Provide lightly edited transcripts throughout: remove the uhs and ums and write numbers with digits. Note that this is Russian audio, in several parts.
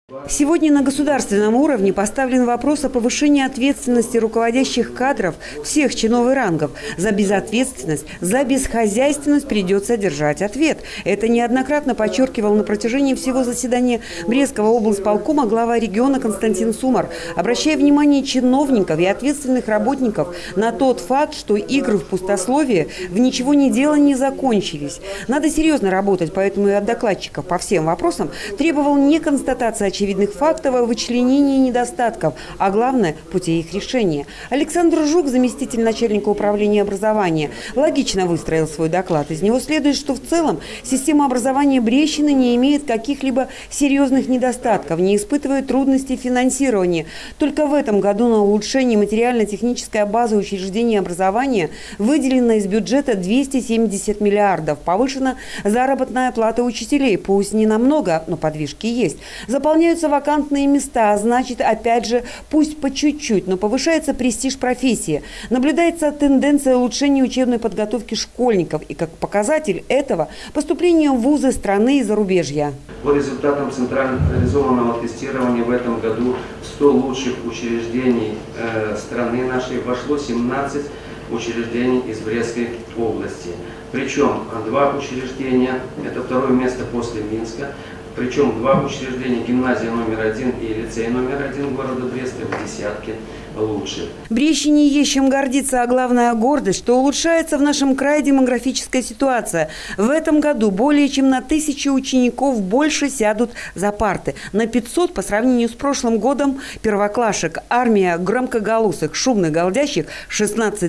Сегодня на государственном уровне поставлен вопрос о повышении ответственности руководящих кадров всех чинов и рангов. За безответственность, за бесхозяйственность придется держать ответ. Это неоднократно подчеркивал на протяжении всего заседания Брестского облсполкома глава региона Константин Сумар, обращая внимание чиновников и ответственных работников на тот факт, что игры в пустословие в ничего не делании закончились. Надо серьезно работать, поэтому и от докладчиков по всем вопросам требовал не констатация очевидных фактов о вычленении недостатков, а главное – путей их решения. Александр Жук, заместитель начальника управления образования, логично выстроил свой доклад. Из него следует, что в целом система образования Брестщины не имеет каких-либо серьезных недостатков, не испытывает трудностей финансирования. Только в этом году на улучшение материально-технической базы учреждений образования выделено из бюджета 270 миллиардов. Повышена заработная плата учителей, пусть не намного, но подвижки есть. Заполняются вакантные места, а значит, опять же, пусть по чуть-чуть, но повышается престиж профессии. Наблюдается тенденция улучшения учебной подготовки школьников. И как показатель этого поступление в вузы страны и зарубежья. По результатам централизованного тестирования в этом году в 100 лучших учреждений страны нашей вошло 17 учреждений из Брестской области. Причем 2 учреждения, это второе место после Минска. Причем 2 учреждения, гимназия номер 1 и лицей номер 1 города Бреста в десятке лучших. Брестщине есть чем гордиться, а главная гордость, что улучшается в нашем крае демографическая ситуация. В этом году более чем на 1000 учеников больше сядут за парты. На 500 по сравнению с прошлым годом первоклашек. Армия громкоголосых, шумных, галдящих 16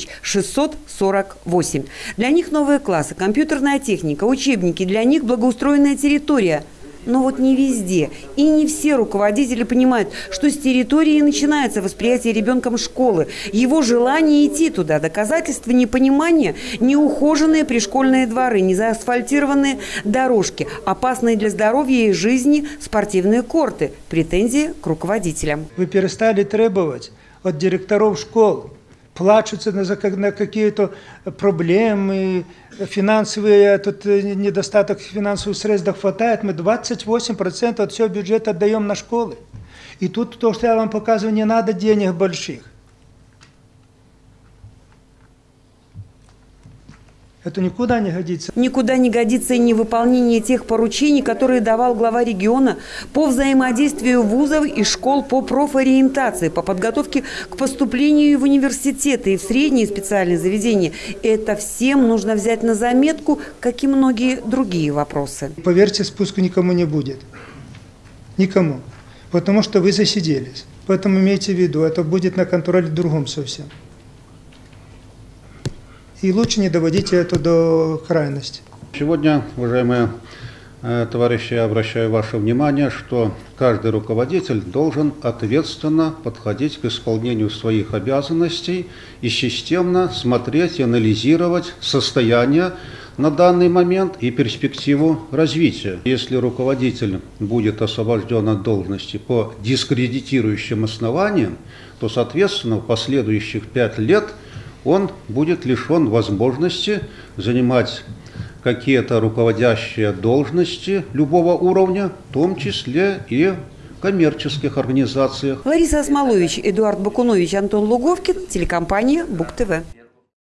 648. Для них новые классы, компьютерная техника, учебники, для них благоустроенная территория. Но вот не везде и не все руководители понимают, что с территории начинается восприятие ребенком школы, его желание идти туда. Доказательства непонимания – неухоженные пришкольные дворы, незаасфальтированные дорожки, опасные для здоровья и жизни спортивные корты. Претензии к руководителям. Вы перестали требовать от директоров школ, плачутся на какие-то проблемы, финансовые, тут недостаток финансовых средств хватает. Мы 28% от всего бюджета отдаем на школы. И тут то, что я вам показываю, не надо денег больших. Это никуда не годится. Никуда не годится и невыполнение тех поручений, которые давал глава региона по взаимодействию вузов и школ по профориентации, по подготовке к поступлению в университеты и в средние специальные заведения. Это всем нужно взять на заметку, как и многие другие вопросы. Поверьте, спуска никому не будет. Никому. Потому что вы засиделись. Поэтому имейте в виду, это будет на контроле другом совсем. И лучше не доводите это до крайности. Сегодня, уважаемые товарищи, я обращаю ваше внимание, что каждый руководитель должен ответственно подходить к исполнению своих обязанностей и системно смотреть и анализировать состояние на данный момент и перспективу развития. Если руководитель будет освобожден от должности по дискредитирующим основаниям, то, соответственно, в последующих 5 лет он будет лишен возможности занимать какие-то руководящие должности любого уровня, в том числе и в коммерческих организациях. Лариса Осмолович, Эдуард Бакунович, Антон Луговкин, телекомпания БугТВ.